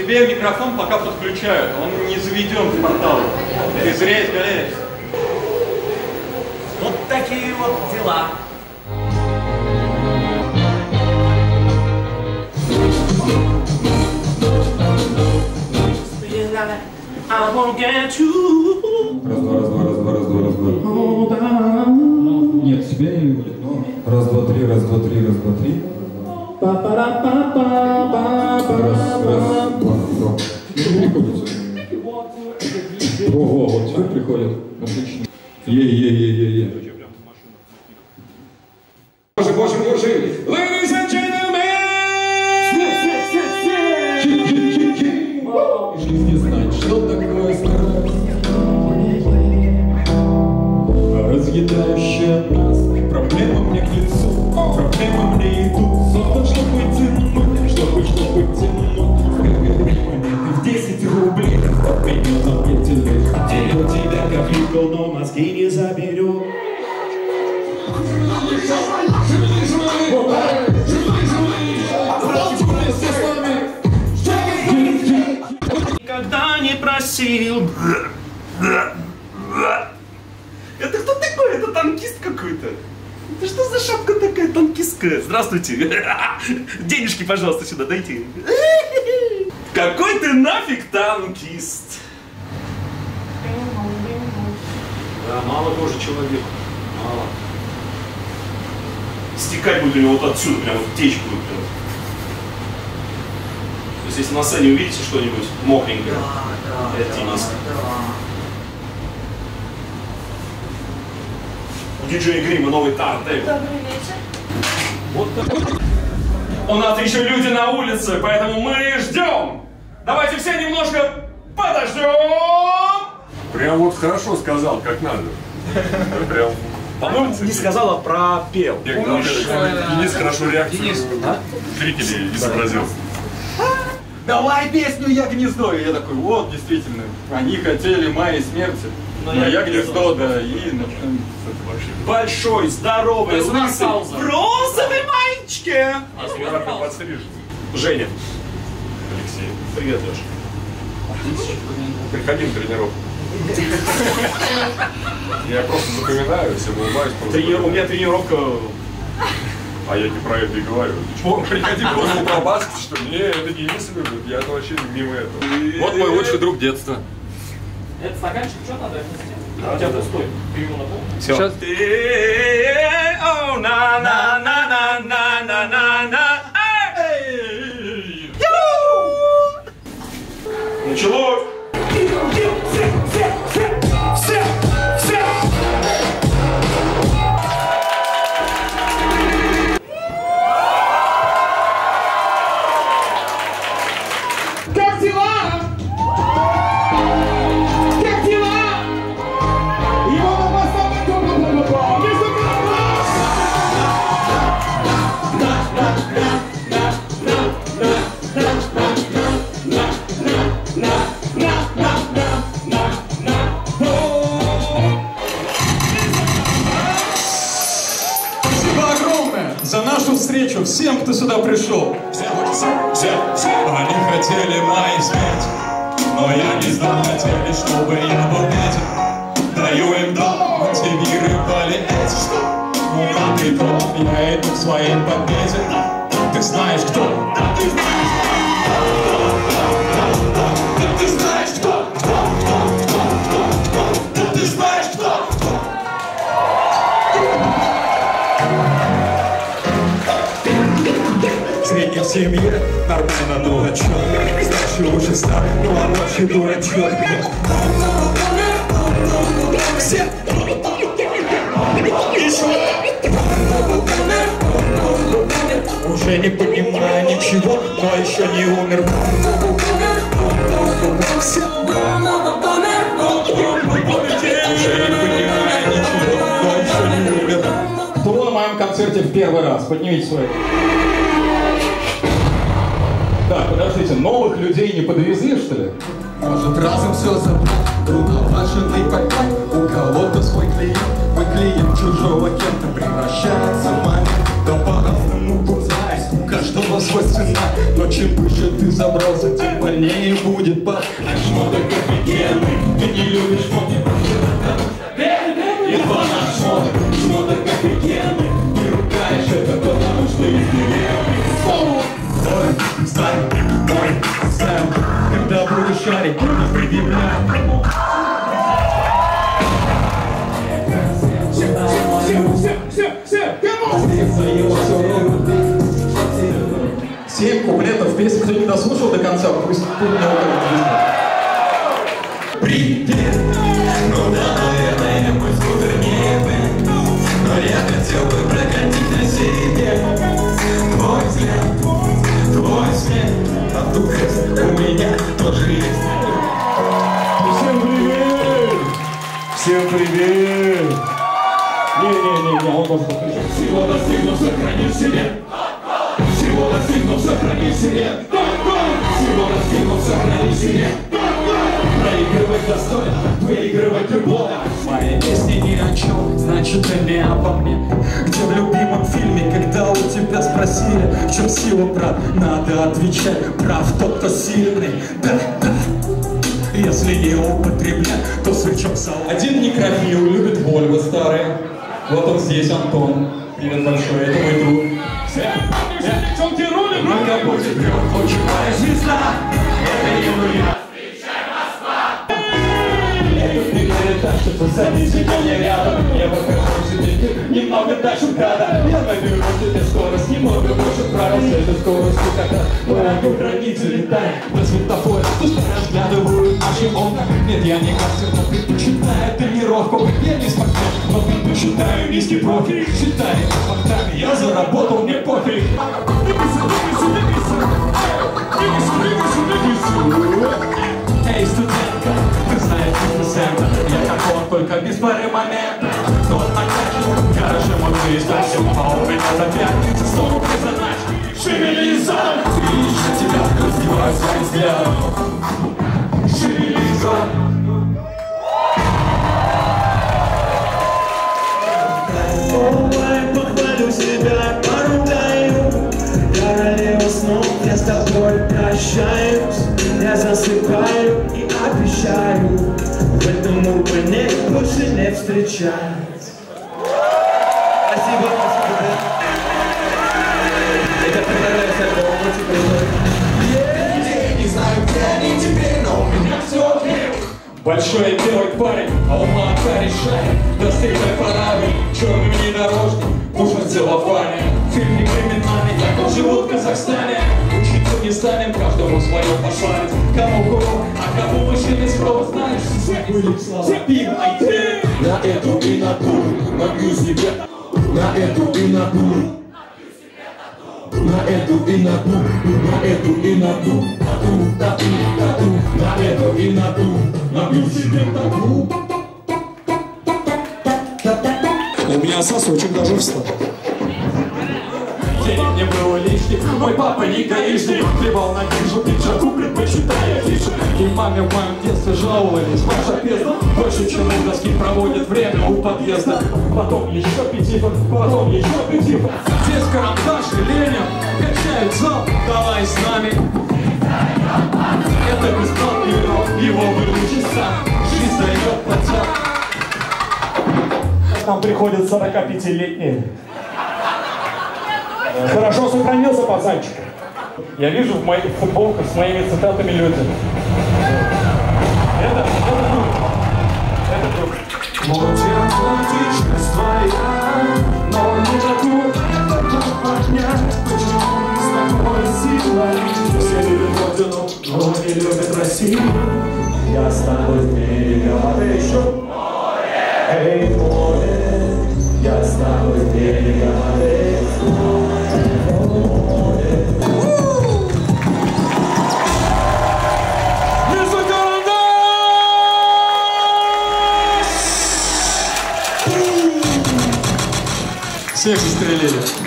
Тебе микрофон пока подключают, он не заведен в портал. Ты зря изгаляешься. Вот такие вот дела. Раз-два. Нет, себя я люблю. Раз, два, три. Раз, два, три. Ого, вот теперь приходит. Отлично. Е-е-е-е-е. Боже. Ladies and gentlemen! Жизнь не знает, что такое страсть. Разъедающая нас. Проблемы мне к лицу, проблемы мне идут. Создан, чтобы тянуть, чтобы тянуть. Монеты в 10 рублей. Меня заметили. Делю тебя как ликол, но мозги не заберу. Никогда не просил. Это кто такой? Это танкист какой-то. Это что за шапка такая танкистская? Здравствуйте. Денежки, пожалуйста, сюда дайте. Какой ты нафиг танкист? Да, мало тоже человек. Мало. Стекать будет у него вот отсюда, прям вот течь будет. Прям. То есть, если на сцене увидите что-нибудь мокренькое, это тенист. У диджея Грима новый тартель. Добрый вечер. Вот так. У нас еще люди на улице, поэтому мы ждем. Давайте все немножко подождем. Прям вот хорошо сказал, как надо. Прям. По-моему, не сказал, а пропел. Денис хорошо реакцию зрителей изобразил. Давай песню «Я гнездо». И я такой, вот, действительно, они хотели моей смерти. Но я гнездо, да, и начнем. Большой, здоровый, лысый, в розовой маечке. А сверху подстрижен. Женя. Алексей. Привет, Леша. Приходи на тренировку. Я просто запоминаю, всем улыбаюсь. У меня тренировка. А я не про это и говорю. Приходи просто побаскать, что не, это Денис любит, я вообще мимо этого. Вот мой лучший друг детства. Это стаканчик, что надо отнести? У тебя пустой. Ты его наполнил? Все. Сейчас. Началось! Как дела? Как дела? Его Спасибо огромное за нашу встречу всем, кто сюда пришел. Все, они хотели моей смерти, но я не знал, хотели, чтобы я был этим. Даю им дом, антивиры полиэтик. На притом я иду к своей победе. Ты знаешь кто? Ты знаешь кто? Ты знаешь кто? Средний в семье, нормально дурачок. Старший лучше старый, ну а младший дурачок. Все еще уже не понимаю ничего, но еще не умер. Все уже не понимаю ничего, но еще не умер. Кто на моем концерте в первый раз? Поднимите свои. Так, подождите, новых людей не подвезли, что ли? Может, разом все забыл, рукопашенный поймай. У кого-то свой клиент, мой клиент чужого кента превращается в момент. Да по-разному кусаясь, у каждого свойственна. Но чем выше ты забрался, тем больнее будет пап. А шмоток офигенный, ты не любишь шмотки. И то наш шмоток офигенный. Ты ругаешь это потому, что измеренный. Мой стайл, мой стайл. Когда будешь шарить, не предъявляй. Семь куплетов песни, кто не дослушал до конца, пусть тут не около. Привет! Ну да, наверное, мой скутер не был, но я хотел бы прокатить на себе. Твой взгляд, твой смех, а тут у меня тоже есть. Всем привет! Всем привет! Не, он просто пришел. Всего достигнув, сохрани в себе. Всего достигнув, сохрани в себе. Всего достигнув, сохрани в себе. Проигрывать достойно, выигрывать любовь. Мои песни ни о чем, значит и не обо мне. Где в любимом фильме, когда у тебя спросили, в чем сила, брат, надо отвечать: прав тот, кто сильный. Да. Если не употреблять, то свечом сал. Один некрофил любит Вольво старые. Вот он здесь, Антон. Привет большой, это мой друг. Много будет врёт, лучевая звезда. Это Юлия. Встречай, Москва! Этот не верит так, что ты садись ко мне рядом. Я покажу тебе немного дальше МКАДа. Я наберу тебе скорость, немного больше правил. С этой скоростью как-то могу границы летать. На светофоре разглядываю наши окна. Нет, я не мастер, но предпочитаю тренировку. Я не спортсмен, но предпочитаю низкий профиль. Считаю фактами, я заработал, мне пофиг. Эй, студентка, ты знаешь фитнес-центр. Я как он, только без пары момента. Тот накачан, в гараже мой выезжать. А у меня за пятницу 100 рублей заначки. Шевели задом, видишь, я тебя раздеваю своим взглядом. Шевели задом. Похвалю себя, поругаю. Я королева снов, я с тобой прощаюсь. Я засыпаю и обещаю в этом урбане больше не встречать. Спасибо, спасибо. Это понравилось, это очень круто. Не знаю, где они теперь, но у меня все окей. Большой белый парень, а у молока решает. Достигай парады, черный внедорожник, муж на целлофане. Фильм не криминальный, так он живут в Казахстане. Учиться не станем, каждому свое пошарить. Кому кого, а кому машины спроба. Знаешь, были слова пивной ты. На эту и на ту, набью себе. На эту и на ту. На эту и на ту, на эту и на ту, тату, на эту и на ту, набью себе тату. У меня сосочек даже встал. Денег не было лишних, мой папа не гаишник. Хлебал на биржу, пиджаку предпочитая фишу. И маме в моем детстве жаловались, ваша пизда больше, чем у доски проводит время у подъезда. Потом еще пятифон, потом еще пятифон. Здесь карандаш и Ленин качает зал, давай с нами. Это бесплатный урок, его выключи сам. Жизнь дает платят. Нам приходят 45-летние. Хорошо сохранился пацанчик. Я вижу в моих футболках с моими цитатами люди. Это друг. Вот я атлантичность твоя, но не готов это понять. Почему с тобой сила? Все любят родину, но не любят Россию. Я с тобой в берегом, а ты еще эй, море. Я с тобой в берегом, а ты еще всех застрелили.